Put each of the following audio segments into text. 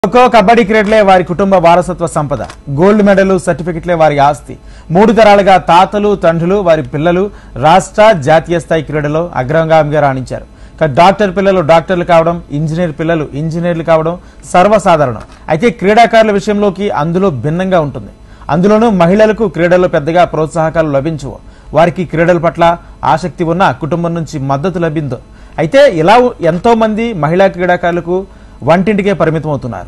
ఖోఖో కబడ్డీ క్రీడలే వారి కుటుంబ వారసత్వ సంపద. గోల్డ్ మెడల్ సర్టిఫికెట్లే వారి ఆస్తి. 3 తరాలుగా తాతలు తండ్రులు వారి పిల్లలు రాష్ట్ర జాతీయ స్థాయి క్రీడలో అగ్రగామిగా రాణించారు. డాక్టర్ పిల్లలు డాక్టర్లు కావడం, ఇంజనీర్ పిల్లలు ఇంజనీర్లు కావడం సర్వసాధారణం. అయితే క్రీడాకారుల విషయంలోకి అందులో భిన్నంగా ఉంటుంది. అందులోనూ మహిళలకు క్రీడల్లో పెద్దగా ప్రోత్సాహకాలు లభించవు. వారికి క్రీడల పట్ల ఆసక్తి ఉన్న కుటుంబం నుంచి మద్దతు లభిందో. అయితే ఇలా ఎంతో మంది మహిళా క్రీడాకారులకు వంటింటికే పరిమితం అవుతున్నారు.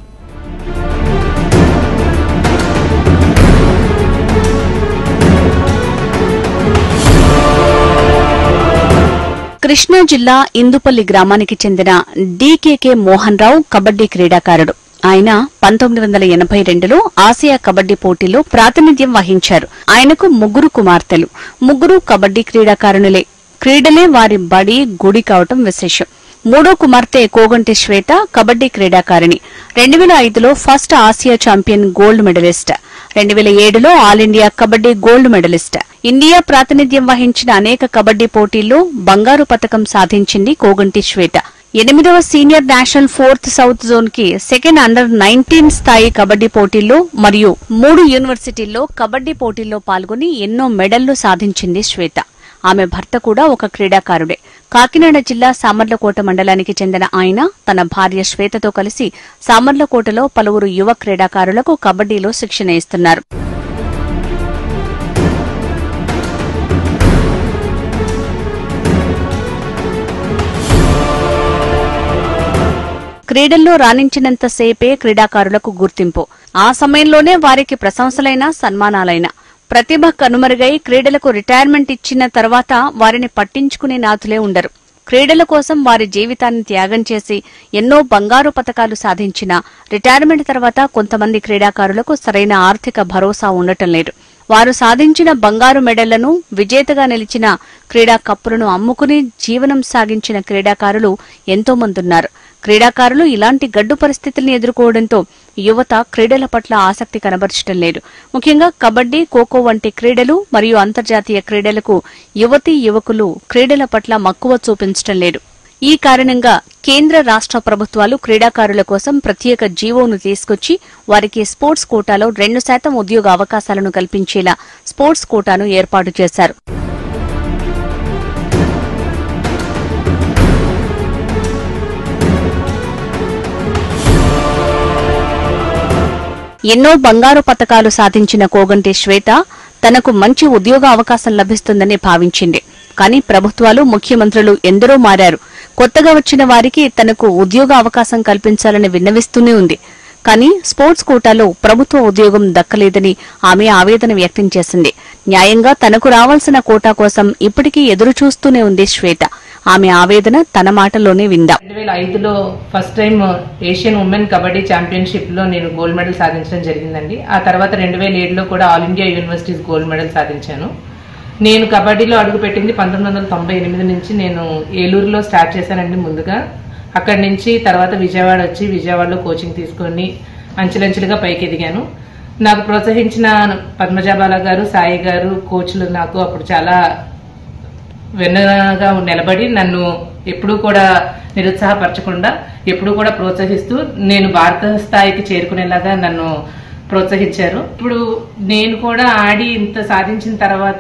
కృష్ణా జిల్లా ఇందుపల్లి గ్రామానికి చెందిన డీకేకే మోహన్ రావు కబడ్డీ క్రీడాకారుడు. ఆయన 1982లో ఆసియా కబడ్డీ పోటీలో ప్రాతినిధ్యం వహించారు. ఆయనకు 3 కుమార్తెలు. 3 కబడ్డీ క్రీడాకారునులే. క్రీడలే వారి బడి గుడి కావటం విశేషం. 3వ కుమార్తె కోగంటి శ్వేత కబడ్డీ క్రీడాకారిణి. 2005లో first Asia champion gold medalist. 2007లో all India kabaddi gold medalist. India ప్రాతినిధ్యం వహించిన అనేక కబడ్డీ పోటీల్లో బంగారు పతకం సాధించింది కోగంటి శ్వేత. 8వ senior national 4th south zone కి సెకండ్ అండర్-19 స్థాయి కబడ్డీ పోటీల్లో మరియు 3 యూనివర్సిటీల్లో కబడ్డీ పోటీల్లో పాల్గొని ఎన్నో మెడల్లు సాధించింది శ్వేత. ఆమె భర్త కూడా ఒక క్రీడాకారుడే. కాకినాడ జిల్లా సామర్లకోట మండలానికి చెందిన ఆయన తన భార్య శ్వేతతో కలిసి సామర్లకోటలో పలువురు యువ క్రీడాకారులకు కబడ్డీలో శిక్షణ ఇస్తున్నారు. క్రీడల్లో రాణించినంతసేపే క్రీడాకారులకు గుర్తింపు. ఆ సమయంలోనే వారికి ప్రశంసలైన సన్మానాలైన. ప్రతిభ కనుమరుగై క్రీడలకు రిటైర్మెంట్ ఇచ్చిన తర్వాత వారిని పట్టించుకునే నాథులే ఉండరు. క్రీడల కోసం వారి జీవితాన్ని త్యాగం చేసి ఎన్నో బంగారు పతకాలు సాధించిన రిటైర్మెంట్ తర్వాత కొంతమంది క్రీడాకారులకు సరైన ఆర్థిక భరోసా ఉండటం లేదు. వారు సాధించిన బంగారు మెడళ్లను, విజేతగా నిలిచిన క్రీడా కప్పులను అమ్ముకుని జీవనం సాగించిన క్రీడాకారులు ఎంతో మందున్నారు. క్రీడాకారులు ఇలాంటి గడ్డు పరిస్థితుల్ని ఎదుర్కోవడంతో యువత క్రీడల పట్ల ఆసక్తి కనబరచడం లేదు. ముఖ్యంగా కబడ్డీ, ఖోఖో వంటి క్రీడలు మరియు అంతర్జాతీయ క్రీడలకు యువతీ యువకులు క్రీడల పట్ల మక్కువ చూపించడం లేదు. ఈ కారణంగా కేంద్ర రాష్ట్ర ప్రభుత్వాలు క్రీడాకారుల కోసం ప్రత్యేక జీవోను తీసుకొచ్చి వారికి స్పోర్ట్స్ కోటాలో 2% ఉద్యోగ అవకాశాలను కల్పించేలా స్పోర్ట్స్ కోటాను ఏర్పాటు చేశారు. ఎన్నో బంగారు పతకాలు సాధించిన కోగంటి శ్వేత తనకు మంచి ఉద్యోగ అవకాశం లభిస్తుందని భావించింది. కానీ ప్రభుత్వాలు, ముఖ్యమంత్రులు ఎందరో మారారు. కొత్తగా వచ్చిన వారికి తనకు ఉద్యోగ అవకాశం కల్పించాలని విన్నవిస్తూనే ఉంది. కానీ స్పోర్ట్స్ కోటాలో ప్రభుత్వ ఉద్యోగం దక్కలేదని ఆమె ఆవేదన వ్యక్తం చేసింది. న్యాయంగా తనకు రావాల్సిన కోటా కోసం ఇప్పటికీ ఎదురుచూస్తూనే ఉంది శ్వేత. ఆమె ఆవేదన తన మాటలోనే విందాం. 2005లో first time Asian women kabaddi championship లో నేను గోల్డ్ మెడల్ సాధించడం జరిగిందండి. ఆ తర్వాత 2007లో కూడా all India universities gold medal సాధించాను. నేను కబడ్డీలో అడుగుపెట్టింది 1998 నుంచి. నేను ఏలూరులో స్టార్ట్ చేశానండి ముందుగా. అక్కడి నుంచి తర్వాత విజయవాడ వచ్చి విజయవాడలో కోచింగ్ తీసుకొని అంచెలంచెలుగా పైకి ఎదిగాను. నాకు ప్రోత్సహించిన పద్మజాబాల గారు, సాయి గారు కోచ్లు నాకు అప్పుడు చాలా వెన్నగా నిలబడి నన్ను ఎప్పుడూ కూడా నిరుత్సాహపరచకుండా ఎప్పుడూ కూడా ప్రోత్సహిస్తూ నేను భారత స్థాయికి చేరుకునేలాగా నన్ను ప్రోత్సహించారు. ఇప్పుడు నేను కూడా ఆడి ఇంత సాధించిన తర్వాత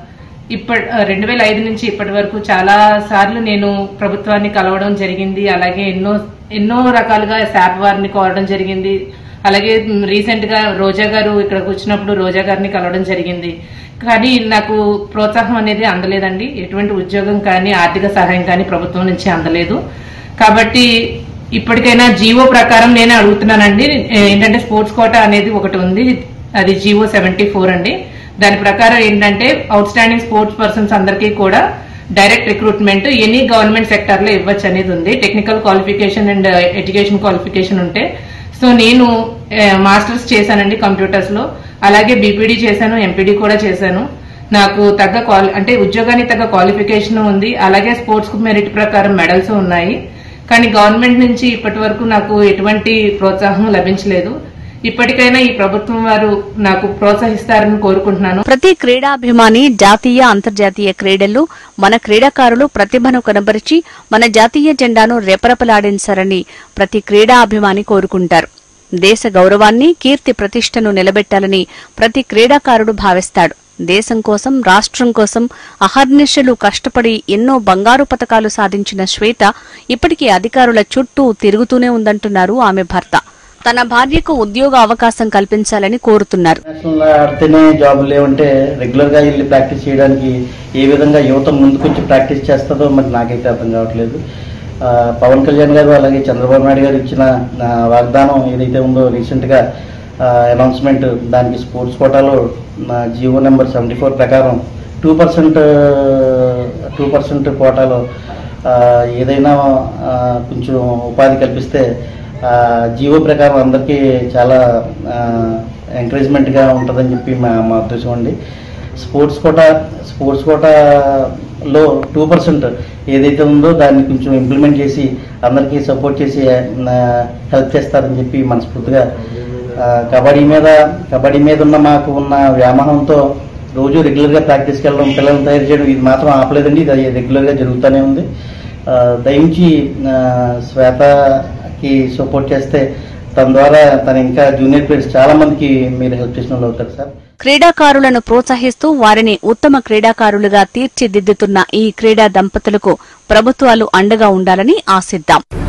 2005 నుంచి ఇప్పటి వరకు చాలా సార్లు నేను ప్రభుత్వాన్ని కలవడం జరిగింది. అలాగే ఎన్నో రకాలుగా శాప్ వారిని కోరడం జరిగింది. అలాగే రీసెంట్ గా రోజా గారు ఇక్కడికి వచ్చినప్పుడు రోజా గారిని కలవడం జరిగింది. కానీ నాకు ప్రోత్సాహం అనేది అందలేదండి. ఎటువంటి ఉద్యోగం కానీ ఆర్థిక సహాయం కానీ ప్రభుత్వం నుంచి అందలేదు. కాబట్టి ఇప్పటికైనా జీవో ప్రకారం నేనే అడుగుతున్నానండి. ఏంటంటే స్పోర్ట్స్ కోటా అనేది ఒకటి ఉంది, అది జీవో 74 అండి. దాని ప్రకారం ఏంటంటే అవుట్ స్టాండింగ్ స్పోర్ట్స్ పర్సన్స్ అందరికీ కూడా direct recruitment any government sector లో ఇవ్వచ్చు అనేది ఉంది. Technical qualification and education qualification ఉంటే. సో నేను మాస్టర్స్ చేశానండి కంప్యూటర్స్ లో. అలాగే బీపీడీ చేశాను, ఎంపీడీ కూడా చేశాను. నాకు తగ్గ అంటే ఉద్యోగానికి తగ్గ క్వాలిఫికేషన్ ఉంది. అలాగే స్పోర్ట్స్ మెరిట్ ప్రకారం మెడల్స్ ఉన్నాయి. కానీ గవర్నమెంట్ నుంచి ఇప్పటి వరకు నాకు ఎటువంటి ప్రోత్సాహం లభించలేదు. ఇప్పటికైనా ఈ ప్రభుత్వం వారు నాకు ప్రోత్సహిస్తారని కోరుకుంటున్నాను. ప్రతి క్రీడాభిమాని జాతీయ అంతర్జాతీయ క్రీడల్లో మన క్రీడాకారులు ప్రతిభను కనబరిచి మన జాతీయ జెండాను రెపరెపలాడించారని ప్రతి క్రీడాభిమాని కోరుకుంటారు. దేశ గౌరవాన్ని, కీర్తి ప్రతిష్టను నిలబెట్టాలని ప్రతి క్రీడాకారుడు భావిస్తాడు. దేశం కోసం, రాష్ట్రం కోసం అహర్నిశలు కష్టపడి ఎన్నో బంగారు పతకాలు సాధించిన శ్వేత ఇప్పటికీ అధికారుల చుట్టూ తిరుగుతూనే ఉందంటున్నారు ఆమె భర్త. తన భార్యకు ఉద్యోగ అవకాశం కల్పించాలని కోరుతున్నారు. ఆడితేనే జాబులు లేవంటే రెగ్యులర్ గా వెళ్ళి ప్రాక్టీస్ చేయడానికి ఏ విధంగా యువత ముందుకొచ్చి ప్రాక్టీస్ చేస్తుందో మరి నాకైతే అర్థం కావట్లేదు. పవన్ కళ్యాణ్ గారు అలాగే చంద్రబాబు నాయుడు గారు ఇచ్చిన వాగ్దానం ఏదైతే ఉందో రీసెంట్ గా అనౌన్స్మెంట్, దానికి స్పోర్ట్స్ కోటాలో జియో నెంబర్ 74 ప్రకారం 2% కోటాలో ఏదైనా కొంచెం ఉపాధి కల్పిస్తే జియో ప్రకారం అందరికీ చాలా ఎంకరేజ్మెంట్గా ఉంటుందని చెప్పి మా ఉద్దేశం అండి. స్పోర్ట్స్ కోటాలో 2% ఏదైతే ఉందో దాన్ని కొంచెం ఇంప్లిమెంట్ చేసి అందరికీ సపోర్ట్ చేసి హెల్ప్ చేస్తారని చెప్పి మనస్ఫూర్తిగా కబడ్డీ మీద ఉన్న మాకు ఉన్న వ్యామోహంతో రోజు రెగ్యులర్గా ప్రాక్టీస్కి వెళ్ళడం, పిల్లల్ని తయారు చేయడం ఇది మాత్రం ఆపలేదండి. ఇది రెగ్యులర్గా జరుగుతూనే ఉంది. దయించి శ్వేతకి సపోర్ట్ చేస్తే తన ద్వారా తన ఇంకా జూనియర్ ప్లేయర్స్ చాలా మందికి మీరు హెల్ప్ చేసిన వాళ్ళు అవుతారు సార్. క్రీడాకారులను ప్రోత్సహిస్తూ వారిని ఉత్తమ క్రీడాకారులుగా తీర్చిదిద్దుతున్న ఈ క్రీడా దంపతులకు ప్రభుత్వాలు అండగా ఉండాలని ఆశిద్దాం.